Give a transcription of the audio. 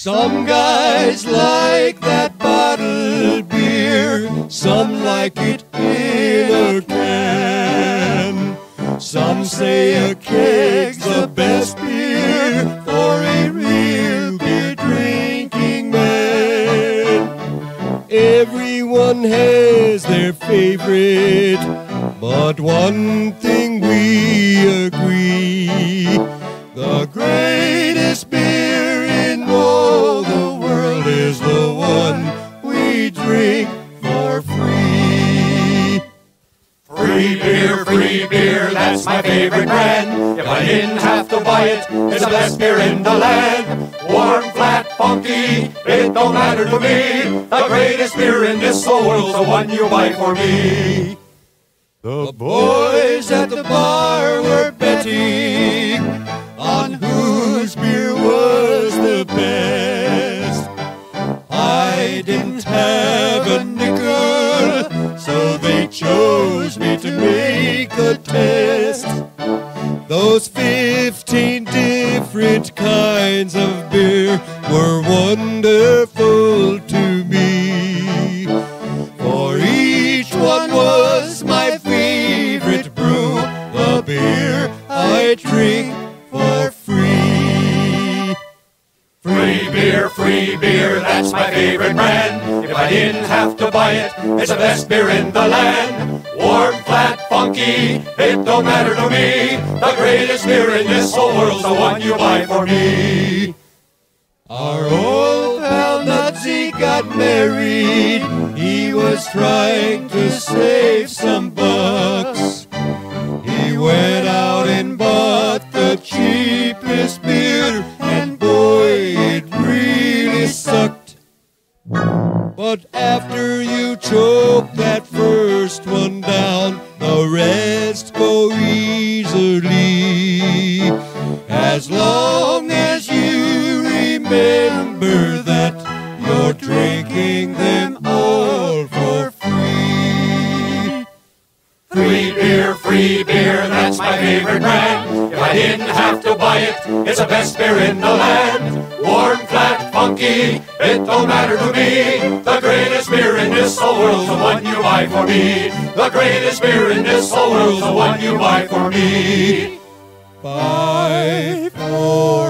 Some guys like that bottled beer, some like it in a can. Some say a keg's the best beer for a real beer drinking man. Everyone has their favorite, but one thing we agree: the greatest beer in all the world is the one we drink for free. Free beer, that's my favorite brand. If I didn't have to buy it, it's the best beer in the land. Warm, flat, funky, it don't matter to me. The greatest beer in this whole world's the one you buy for me. The boys at the bar were betting on whose beer was the best. I didn't have a nickel, so they chose me to make the test. Those 15 different kinds of beer were wonderful to me, for each one was my favorite brew, the beer I drink for free. Free beer, that's my favorite brand. If I didn't have to buy it, it's the best beer in the land. Warm, flat, funky, it don't matter to me. The greatest beer in this whole world's the one you buy for me. Our old pal Nutsy got married. He was trying to save some bucks. He went out and bought the cheapest beer, and boy, it really sucked. But after you choke that first one down, the rest go easily. As long as you remember that you're drinking them all for free. Free beer, that's my favorite brand. If I didn't have to buy it, it's the best beer in the land. Warm, flat, funky, it don't matter to me. The greatest beer in this whole world's the one you buy for me. The greatest beer in this whole world's the one you buy for me. 5, 4